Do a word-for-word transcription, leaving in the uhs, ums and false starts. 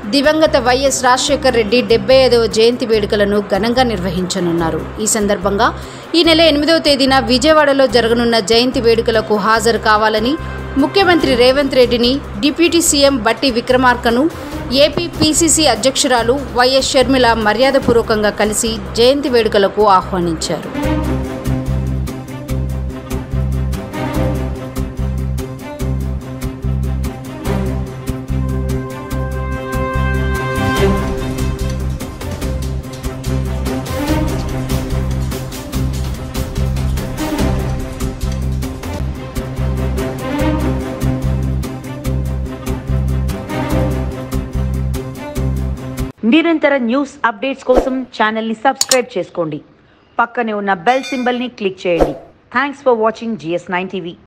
దివంగత వైఎస్ రాజశేఖర్ రెడ్డి డెబ్బై ఐదవ జయంతి వేడుకలను ఘనంగా నిర్వహించనున్నారు. ఈ సందర్భంగా ఈ నెల ఎనిమిదవ తేదీన విజయవాడలో జరగనున్న జయంతి వేడుకలకు హాజరు కావాలని ముఖ్యమంత్రి రేవంత్ రెడ్డిని, డిప్యూటీ సీఎం బట్టి విక్రమార్కను ఏపీ పీసీసీ అధ్యక్షురాలు వైఎస్ షర్మిల మర్యాదపూర్వకంగా కలిసి జయంతి వేడుకలకు ఆహ్వానించారు. నిరంతర న్యూస్ అప్డేట్స్ కోసం ఛానల్ని సబ్స్క్రైబ్ చేసుకోండి. పక్కనే ఉన్న బెల్ సింబల్ని క్లిక్ చేయండి. Thanks for watching GS nine TV.